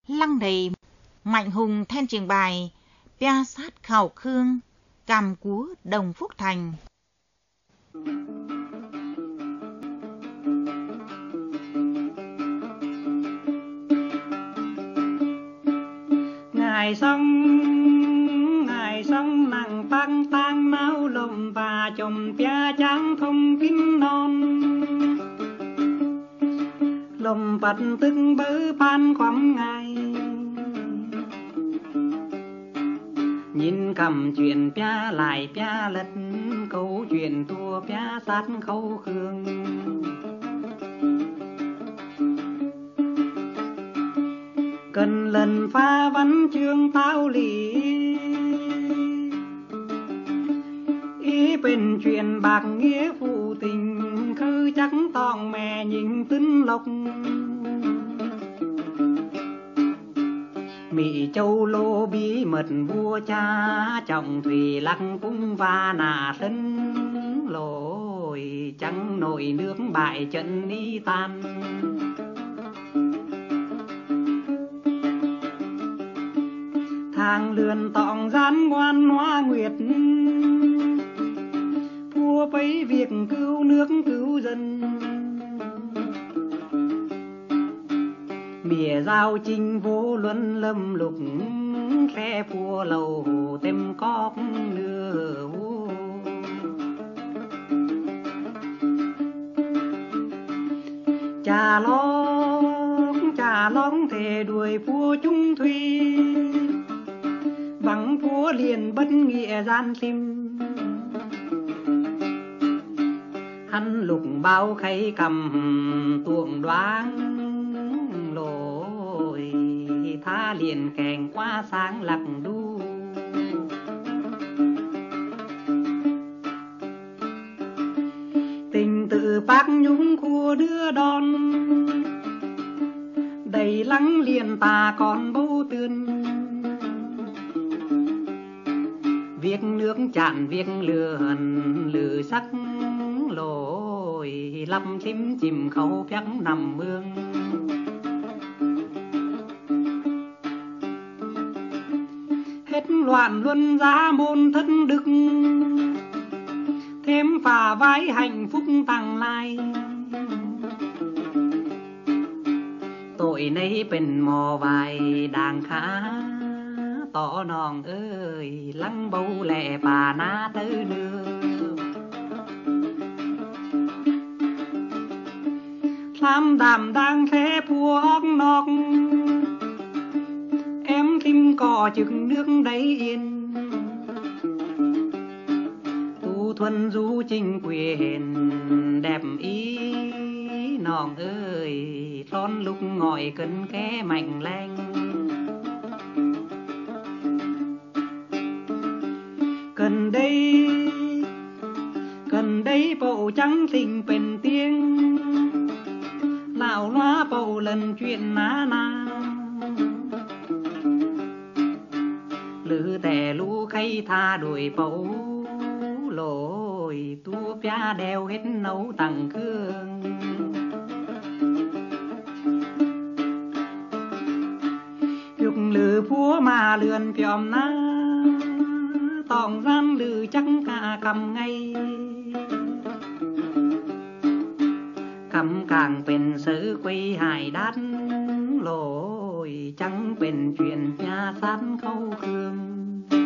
Lăng đầy Mạnh Hùng then trình bày Pia sát khảo khương Càm cúa đồng Phúc Thành. Ngày sông nàng tăng tăng máu lùm và chùm pia trắng thông kính non lùm bật tức bớ pan quắm ngày nhìn cầm chuyện pia lại pia lật câu chuyện tua pia sát khâu khương cần lần pha văn chương tao lý ý bên chuyện bạc nghĩa phụ tình khư chắc tòng mẹ nhìn tấn lộc Mỹ Châu lô bí mật vua cha trọng thủy lắc cũng va nà sân lội trắng nổi nước bại trận đi tan thang lươn tọng gian ngoan hoa nguyệt vua bấy việc cứu nước cứu dân mỉa giao chinh vô luân lâm lục khe phua lầu tem cóc nửa trà lóng thề đuổi vua trung thủy vắng vua liền bất nghĩa gian sim hắn lục bao khay cầm tuồng đoán lội tha liền kèn qua sáng lạc đu tình tự bác nhúng khua đưa đón đầy lắng liền ta còn bâu tươn việc nước chạn việc lửa sắc lội lăm chim chìm khâu phép nằm mương hết loạn luân giá môn thất đức thêm phà vái hạnh phúc tăng lai tội nayเป็นmò vài đàng khá tỏ nòng ơi lăng bầu lẹ bà ná tới đưa tham đàm đang khẽ phua óc nóc em kim cò chừng nước đáy yên tu thuần du trình quyền đẹp ý nòng ơi son lúc ngồi cân ké mạnh lanh cần đây bộ trắng tình bền tiếng lão loa bầu lần chuyện ná na lư tè lũ khay tha đuổi bầu lội tua pia đeo hết nấu tặng cương dục lư phúa mà lườn phiòm ná tòng gian lư chắc cả cầm ngay cầm càngเป็นซื้อ quy hài đát lội chẳngเป็นchuyện nhà sát khâu khương